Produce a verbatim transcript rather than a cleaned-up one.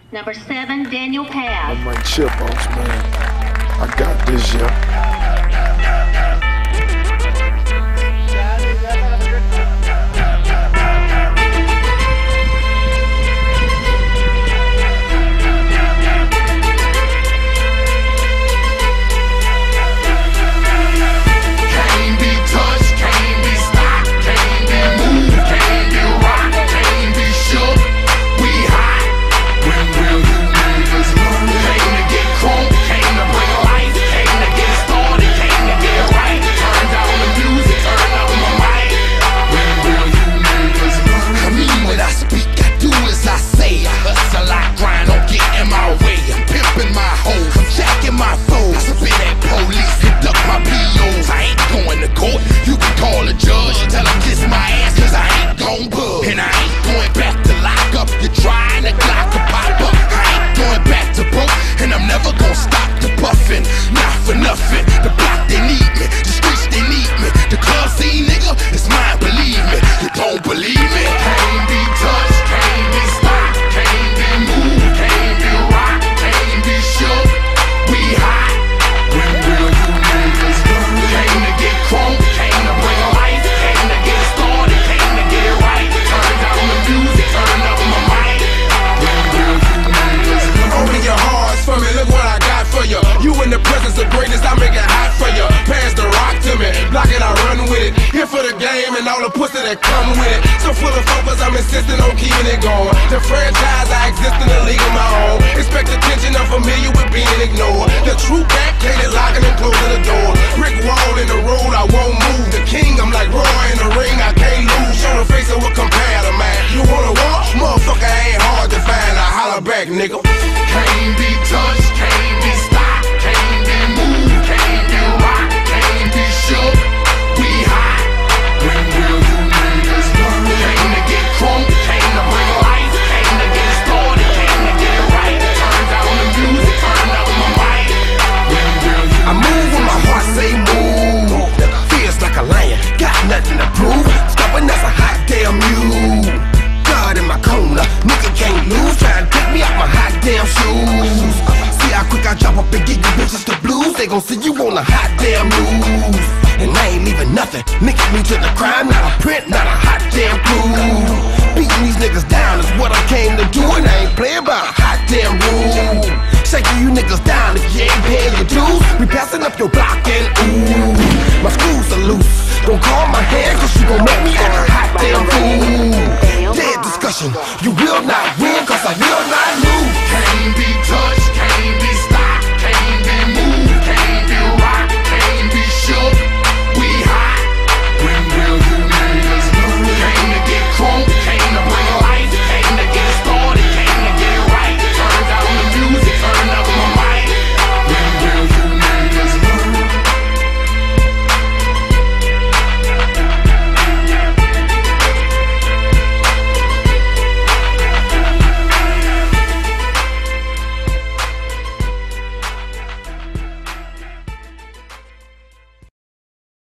Number seven, Daniel Paz. I'm my chipmunks, man. I got this, yeah. For the game and all the pussy that come with it. So full of focus, I'm insisting on keeping it going. The franchise, I exist in a league of my own. Expect attention, I'm familiar with being ignored. The true back, cated locking and closing the door. Brick wall in the road, I won't move. The king, I'm like Roy in the ring, I can't lose. Show the face of what compare to man. You wanna walk? Motherfucker ain't hard to find. I holler back, nigga. Can't be touched, can't be stopped, can't be moved, can't be rocked, can't be shook. We hot. When will you niggas learn? Came to get crunk, came to bring life, came to get started, came to get right. Turn down the music, turn up my mic. When will you I move when my heart say move. Feels like a lion, got nothing to prove. Stubborn as a hot damn mule. God in my corner, nigga can't lose. Try to take me out my hot damn shoes. See how quick I drop up and get you bitches the blues. They gon' see you on a hot damn news. And I ain't leaving nothing. Nigga me to the crime, not a print, not a hot damn clue. Beating these niggas down is what I came to do, and I ain't playing by a hot damn rule. Shaking you niggas down if you ain't paying your dues. We passing up your block and ooh, my screws are loose. Don't call my hand, cause you gon' make me act a hot damn fool. Dead discussion, you will not win, cause I will not lose.